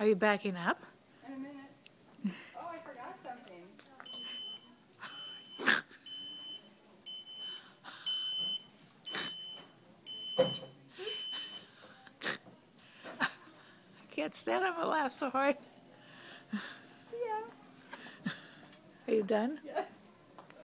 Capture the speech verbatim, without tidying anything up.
Are you backing up? In a minute. Oh, I forgot something. I can't stand up and laugh so hard. See ya. Are you done? Yes.